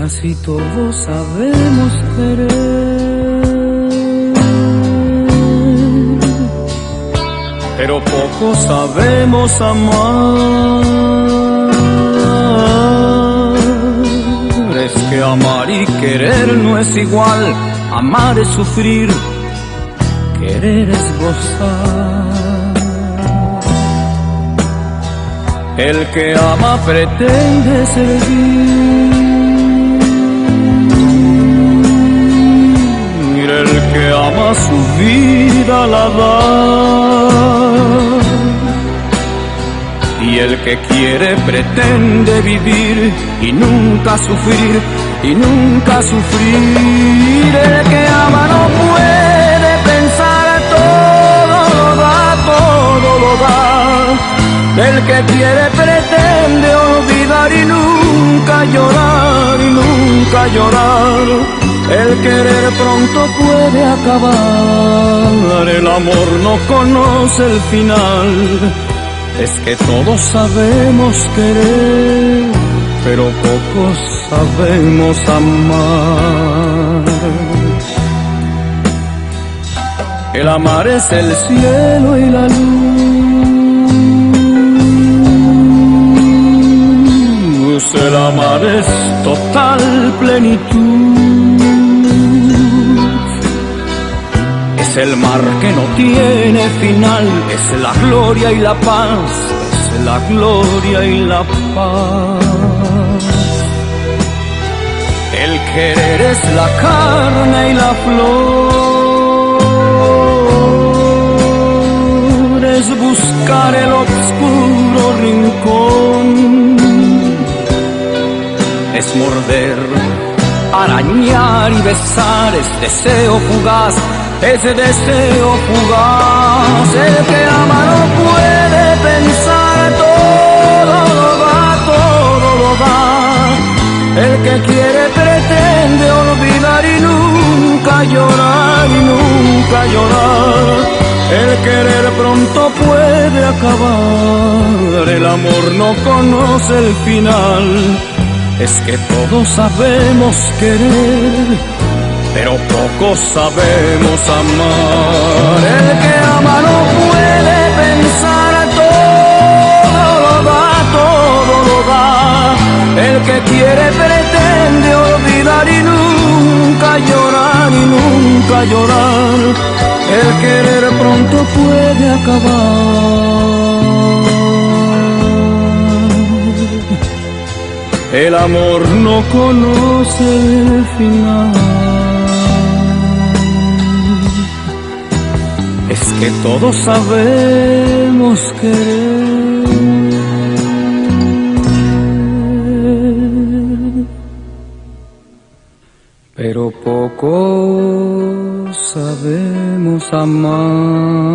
casi todos sabemos querer, pero poco sabemos amar. Es que amar y querer no es igual, amar es sufrir, querer es gozar. El que ama pretende servir, el que ama su vida la da, y el que quiere pretende vivir y nunca sufrir, y nunca sufrir. El que ama no puede pensar, todo lo da, todo lo da. El que quiere pretende olvidar y nunca llorar, y nunca llorar. El querer pronto puede acabar, el amor no conoce el final. Es que todos sabemos querer, pero pocos sabemos amar. El amar es el cielo y la luz, el amar es total plenitud. Es el mar que no tiene final, es la gloria y la paz, es la gloria y la paz. El querer es la carne y la flor, es buscar el oscuro rincón, es morder, arañar y besar, es deseo fugaz, es deseo fugaz. El que ama no puede pensar, todo lo da, todo lo da. El que quiere pretende olvidar y nunca llorar, y nunca llorar. El querer pronto puede acabar, el amor no conoce el final. Es que todos sabemos querer, pero pocos sabemos amar. El que ama no puede pensar, todo lo da, todo lo da. El que quiere pretende olvidar y nunca llorar, y nunca llorar. El querer pronto puede acabar, el amor no conoce el final. Es que todos sabemos querer, pero poco sabemos amar.